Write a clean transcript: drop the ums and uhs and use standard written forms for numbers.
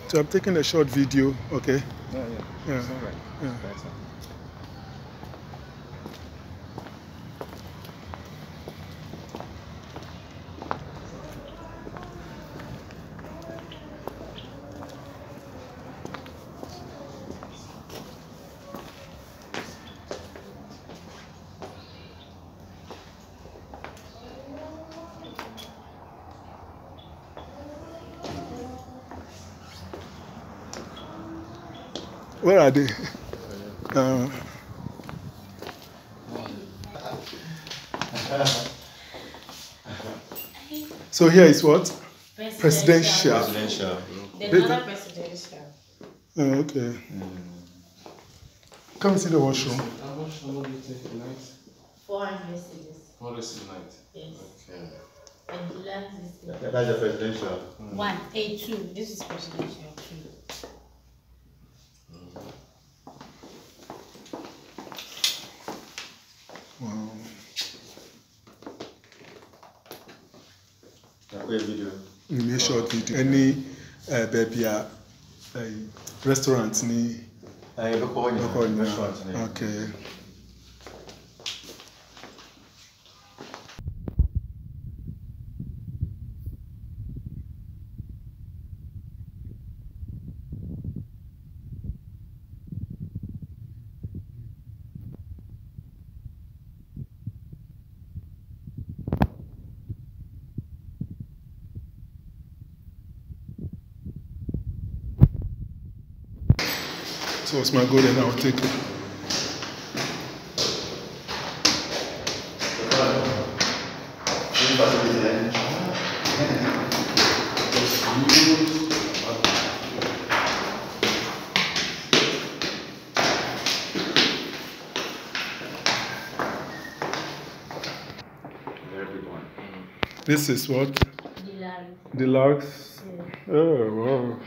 So I'm taking a short video, okay? Yeah. Yeah. It's all right. Yeah. Better. Where are they? So here is what? Presidential. Presidential. The other presidential. Oh, okay. Come and see the washroom. How much do you take a night? 400 cedis. 400 a night. Yes. Okay. And the land is That's your presidential. 1A2. This is presidential 2. Wow. Video. Make short video. Any baby restaurant ni Local restaurant. okay. So it's my goal and I'll take it. This is what? Deluxe. Yeah. Oh, wow.